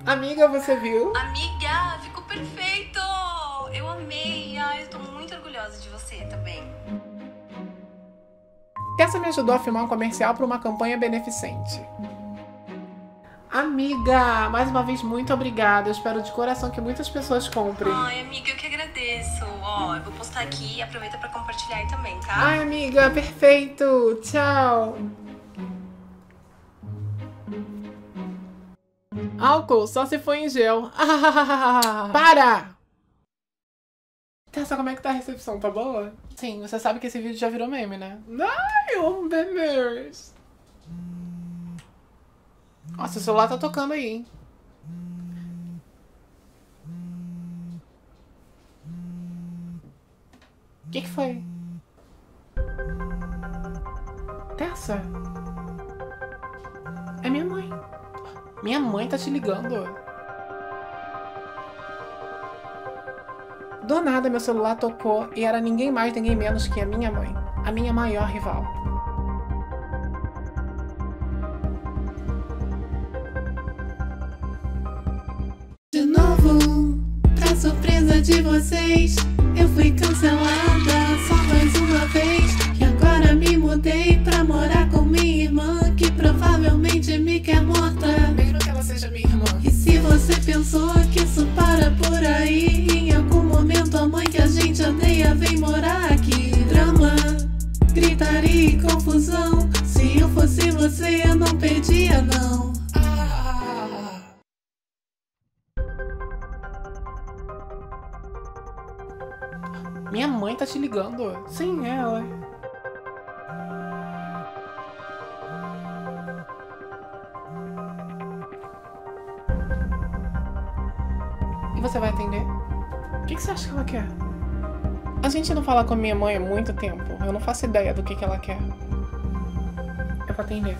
Amiga, você viu? Amiga, ficou perfeito! Eu amei. Ai, eu tô muito orgulhosa de você também. Essa me ajudou a filmar um comercial para uma campanha beneficente. Amiga, mais uma vez, muito obrigada. Eu espero de coração que muitas pessoas comprem. Ai, amiga, eu que agradeço. Ó, eu vou postar aqui e aproveita pra compartilhar aí também, tá? Ai, amiga, perfeito. Tchau. Álcool só se for em gel. Para! Tessa, como é que tá a recepção? Tá boa? Sim, você sabe que esse vídeo já virou meme, né? Ai, eu amo memes. Nossa, o celular tá tocando aí, hein? O que foi? Tessa? É minha mãe. Minha mãe tá te ligando. Do nada, meu celular tocou e era ninguém mais, ninguém menos que a minha mãe. A minha maior rival. De novo, pra surpresa de vocês, eu fui cancelada só mais uma vez. E agora me mudei pra morar com minha irmã, que provavelmente me quer morta. Mesmo que ela seja minha irmã. E se você pensou que isso para por aí, em algum momento a mãe que a gente odeia vem morar aqui. Drama, gritaria e confusão. Se eu fosse você, eu não pedia não. Minha mãe tá te ligando. Sim, é ela. E você vai atender? O que você acha que ela quer? A gente não fala com a minha mãe há muito tempo. Eu não faço ideia do que ela quer. Eu vou atender.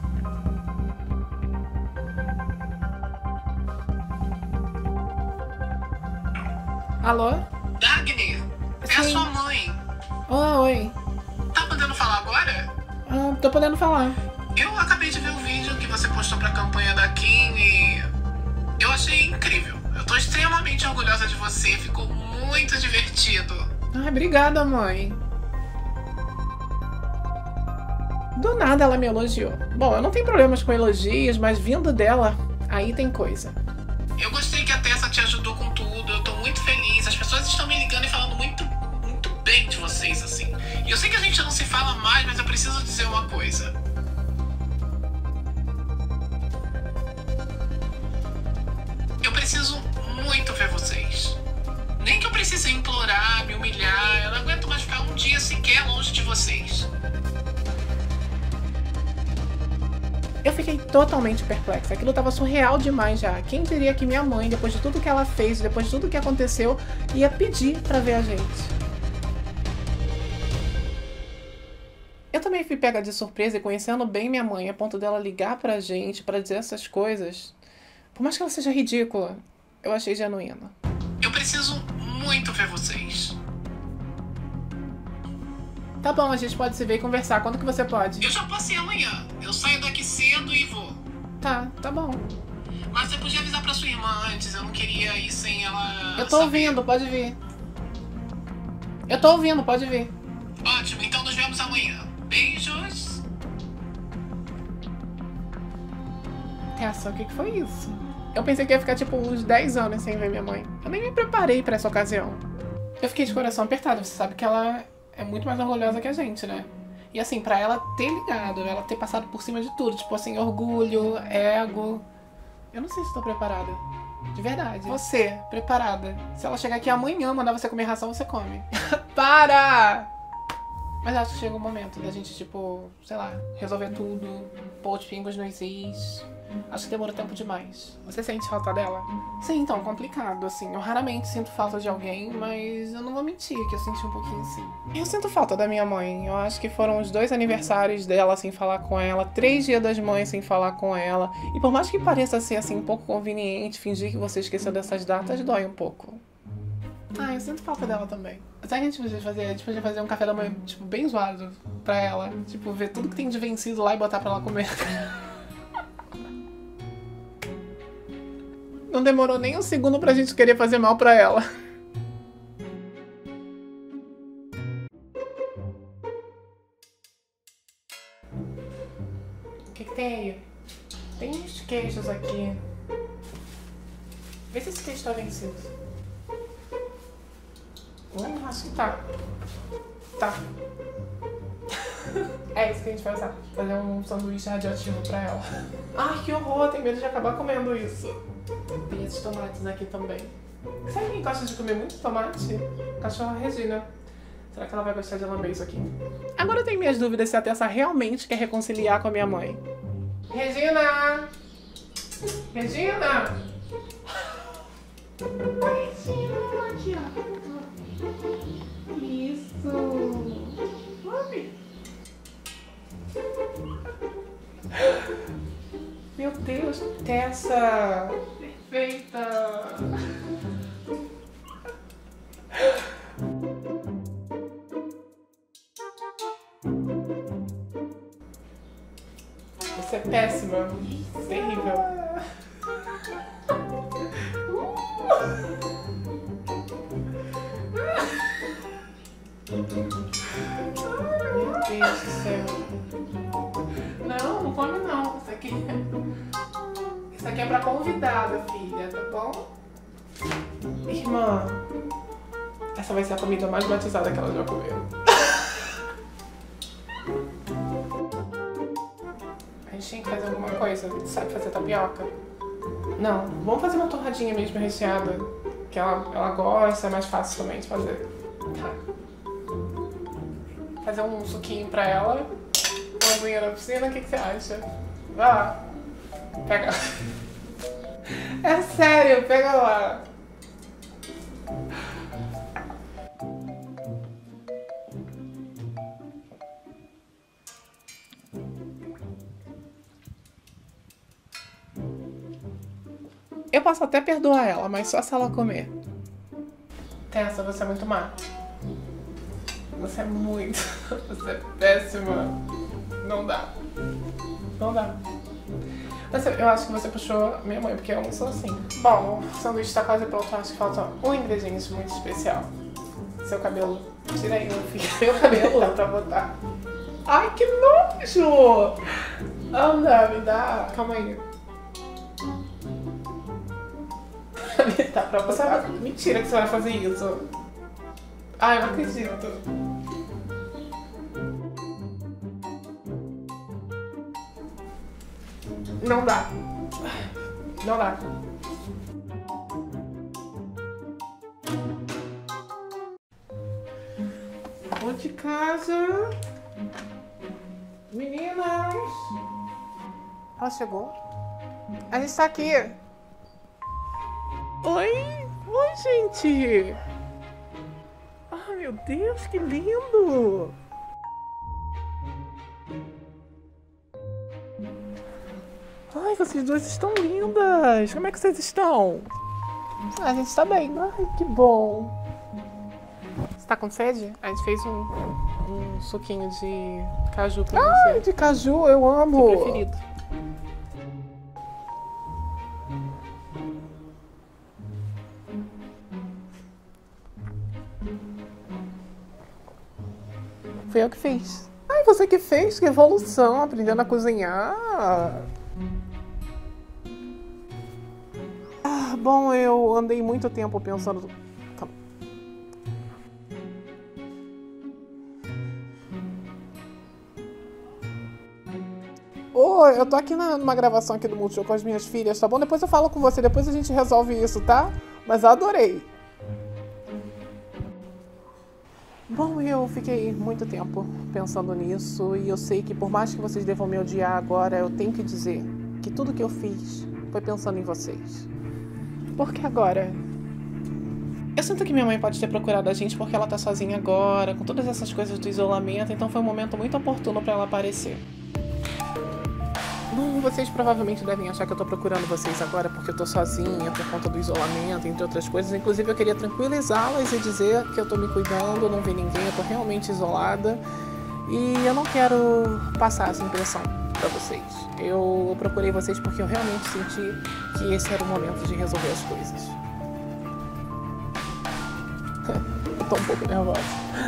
Alô? Dagny, é a Sim. sua mãe. Oi. Tá podendo falar agora? Tô podendo falar. Eu acabei de ver o vídeo que você postou pra campanha da Kim e eu achei incrível. Eu tô extremamente orgulhosa de você, ficou muito divertido. Ai, obrigada, mãe. Do nada ela me elogiou. Bom, eu não tenho problemas com elogios, mas vindo dela, aí tem coisa. Eu gostei que a Tessa te ajudou com tudo, eu tô muito feliz. As pessoas estão me ligando e falando muito bem de vocês, assim. E eu sei que a gente não se fala mais, mas eu preciso dizer uma coisa. Eu preciso muito ver vocês. Nem que eu precise implorar, me humilhar, eu não aguento mais ficar um dia sequer longe de vocês. Eu fiquei totalmente perplexa. Aquilo tava surreal demais já. Quem diria que minha mãe, depois de tudo que ela fez, depois de tudo que aconteceu, ia pedir pra ver a gente? Eu também fui pega de surpresa e conhecendo bem minha mãe, a ponto dela ligar pra gente pra dizer essas coisas. Por mais que ela seja ridícula, eu achei genuína. Eu preciso muito ver vocês. Tá bom, a gente pode se ver e conversar. Quando que você pode? Eu já posso ir amanhã. Eu saio daqui cedo e vou. Tá bom. Mas você podia avisar pra sua irmã antes. Eu não queria ir sem ela. Eu tô ouvindo, pode vir. Eu tô ouvindo, pode vir. Ótimo, então nos vemos amanhã. Beijos. Tessa, o que foi isso? Eu pensei que ia ficar tipo uns 10 anos sem ver minha mãe. Eu nem me preparei pra essa ocasião. Eu fiquei de coração apertado. Você sabe que ela é muito mais orgulhosa que a gente, né? E assim, pra ela ter ligado, ela ter passado por cima de tudo. Tipo assim, orgulho, ego. Eu não sei se tô preparada. De verdade. Você, preparada. Se ela chegar aqui amanhã, mandar você comer ração, você come. Para! Mas acho que chega o momento da gente, tipo, sei lá, resolver tudo, pôr os pingos nos is. Acho que demorou tempo demais. Você sente falta dela? Sim, então, complicado, assim. Eu raramente sinto falta de alguém, mas eu não vou mentir que eu senti um pouquinho sim. Eu sinto falta da minha mãe. Eu acho que foram os 2 aniversários dela sem falar com ela, 3 dias das mães sem falar com ela. E por mais que pareça ser, assim, um pouco conveniente fingir que você esqueceu dessas datas, dói um pouco. Ah, eu sinto falta dela também. Sabe o que a gente podia fazer? A gente podia fazer um café da manhã, tipo, bem zoado pra ela. Tipo, ver tudo que tem de vencido lá e botar pra ela comer. Não demorou nem um segundo pra gente querer fazer mal pra ela. O que tem aí? Tem uns queijos aqui. Vê se esse queijo tá vencido. Acho que tá. Tá. É isso que a gente vai usar. Fazer um sanduíche radioativo pra ela. Ai, que horror. Tenho medo de acabar comendo isso. Tem esses tomates aqui também. Sabe quem gosta de comer muito tomate? Cachorra Regina. Será que ela vai gostar de lamber isso aqui? Agora eu tenho minhas dúvidas se a Tessa realmente quer reconciliar com a minha mãe. Regina! Regina! Oi, tia. Aqui, ó. Isso. Lambe. Meu Deus, Tessa! Perfeita! Você é péssima. Terrível. Meu Deus do céu. Não come não. Isso aqui é pra convidada, filha, tá bom? Irmã, essa vai ser a comida mais batizada que ela já comeu. A gente tem que fazer alguma coisa. Sabe fazer tapioca? Não, vamos fazer uma torradinha mesmo recheada. Que ela gosta, é mais fácil também de fazer. Tá. Fazer um suquinho pra ela. Uma aguinha na piscina, o que você acha? Vai lá. Pega. É sério, pega lá. Eu posso até perdoar ela, mas só se ela comer. Tessa, você é muito má. Você é muito... Você é péssima. Não dá. Não dá. Eu acho que você puxou minha mãe, porque eu não sou assim. Bom, o sanduíche tá quase pronto. Eu acho que falta um ingrediente muito especial. Seu cabelo. Tira aí, meu filho. Seu cabelo pra botar. Ai, que nojo! Anda, me dá. Calma aí. Tá pra botar. Mentira que você vai fazer isso. Ai, eu não acredito. Não dá. Não dá. Vou de casa. Meninas. Ela chegou? A gente tá aqui. Oi! Oi, gente! Ah, meu Deus, que lindo! Ai, vocês duas estão lindas! Como é que vocês estão? A gente tá bem. Ai, que bom! Você tá com sede? A gente fez um suquinho de caju pra você. Ai, de caju, eu amo! Seu preferido. Foi eu que fiz. Ai, você que fez? Que evolução, aprendendo a cozinhar. Ah, bom, eu andei muito tempo pensando... Calma. Oi, eu tô aqui numa gravação aqui do Multishow com as minhas filhas, tá bom? Depois eu falo com você, depois a gente resolve isso, tá? Mas eu adorei. Bom, eu fiquei muito tempo pensando nisso e eu sei que por mais que vocês devam me odiar agora, eu tenho que dizer que tudo que eu fiz foi pensando em vocês. Porque agora... Eu sinto que minha mãe pode ter procurado a gente porque ela tá sozinha agora, com todas essas coisas do isolamento, então foi um momento muito oportuno pra ela aparecer. Bom, vocês provavelmente devem achar que eu tô procurando vocês agora porque eu tô sozinha por conta do isolamento, entre outras coisas. Inclusive eu queria tranquilizá-las e dizer que eu tô me cuidando, não vi ninguém, eu tô realmente isolada e eu não quero passar essa impressão. pra vocês. Eu procurei vocês porque eu realmente senti que esse era o momento de resolver as coisas. Eu tô um pouco nervosa.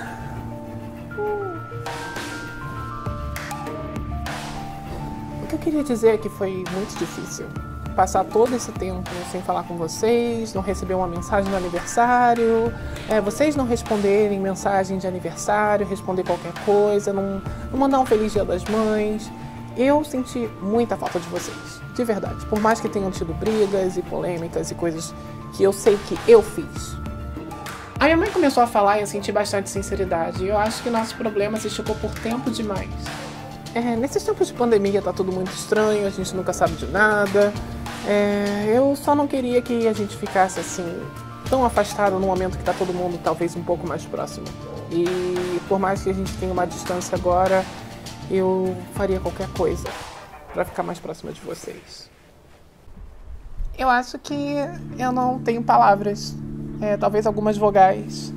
O que eu queria dizer é que foi muito difícil passar todo esse tempo sem falar com vocês, não receber uma mensagem no aniversário, vocês não responderem mensagem de aniversário, responder qualquer coisa, não mandar um feliz Dia das Mães. Eu senti muita falta de vocês, de verdade. Por mais que tenham tido brigas e polêmicas e coisas que eu sei que eu fiz. A minha mãe começou a falar e eu senti bastante sinceridade. Eu acho que nosso problema se esticou por tempo demais. Nesses tempos de pandemia tá tudo muito estranho, a gente nunca sabe de nada. Eu só não queria que a gente ficasse assim, tão afastado no momento que tá todo mundo talvez um pouco mais próximo. E por mais que a gente tenha uma distância agora, eu faria qualquer coisa pra ficar mais próxima de vocês. Eu acho que eu não tenho palavras, talvez algumas vogais.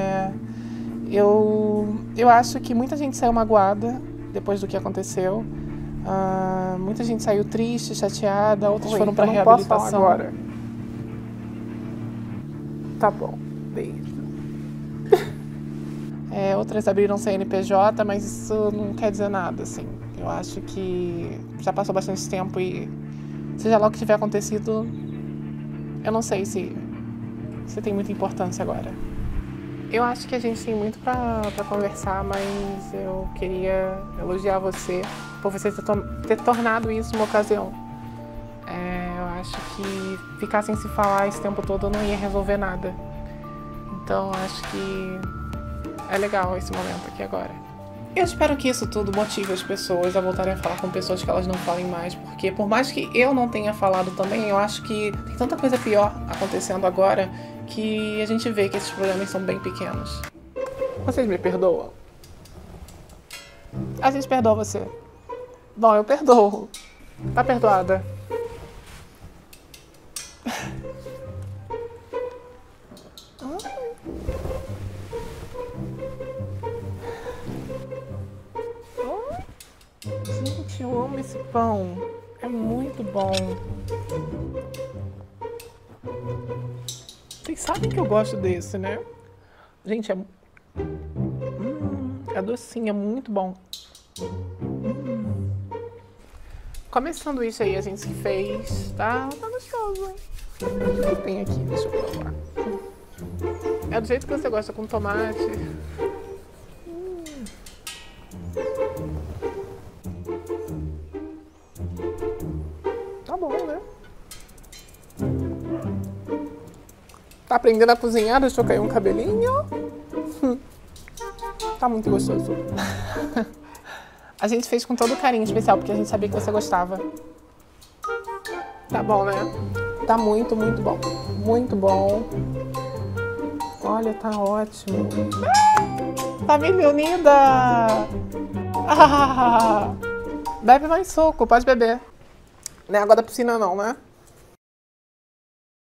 Eu acho que muita gente saiu magoada depois do que aconteceu. Muita gente saiu triste, chateada, outras foram pra reabilitação. Posso falar agora. Tá bom, beijo. Outras abriram CNPJ, mas isso não quer dizer nada, assim. Eu acho que já passou bastante tempo e seja lá o que tiver acontecido, eu não sei se tem muita importância agora. Eu acho que a gente tem muito pra conversar, mas eu queria elogiar você por você ter tornado isso uma ocasião. Eu acho que ficar sem se falar esse tempo todo não ia resolver nada. Então acho que é legal esse momento aqui agora. Eu espero que isso tudo motive as pessoas a voltarem a falar com pessoas que elas não falem mais, porque por mais que eu não tenha falado também, eu acho que tem tanta coisa pior acontecendo agora que a gente vê que esses problemas são bem pequenos. Vocês me perdoam? A gente perdoa você. Bom, eu perdoo. Tá perdoada. Gente, eu amo esse pão. É muito bom. Vocês sabem que eu gosto desse, né? Gente, é docinho, é muito bom. Come esse sanduíche aí, a gente se fez. Tá gostoso, hein? O que tem aqui? Deixa eu provar. É do jeito que você gosta, com tomate. Tá bom, né? Tá aprendendo a cozinhar? Deixa eu cair um cabelinho. Tá muito gostoso. A gente fez com todo carinho especial, porque a gente sabia que você gostava. Tá bom, né? Tá muito, muito bom. Muito bom. Olha, tá ótimo. Família unida! Bebe mais suco, pode beber. Não é água da piscina não, né?